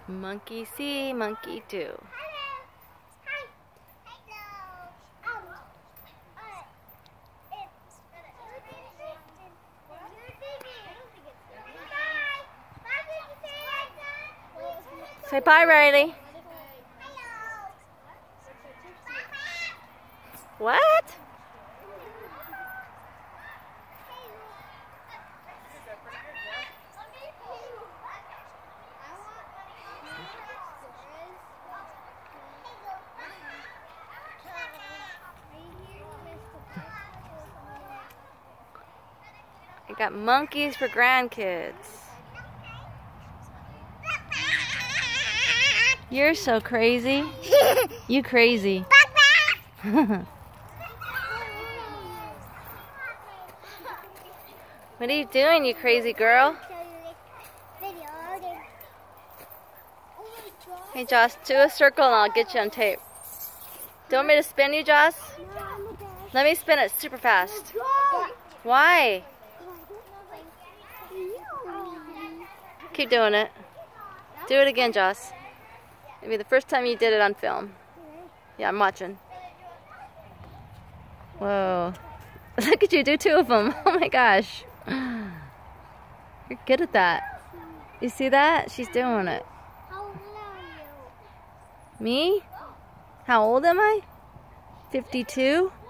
Monkey see, monkey do. Say bye, Riley. What? I got monkeys for grandkids. You're so crazy. You crazy. What are you doing, you crazy girl? Hey Joss, do a circle and I'll get you on tape. Do you want me to spin you, Joss? Let me spin it super fast. Why? Keep doing it. Do it again, Joss. Maybe the first time you did it on film. Yeah, I'm watching. Whoa. Look at you do two of them. Oh my gosh. You're good at that. You see that? She's doing it. How old are you? Me? How old am I? 52?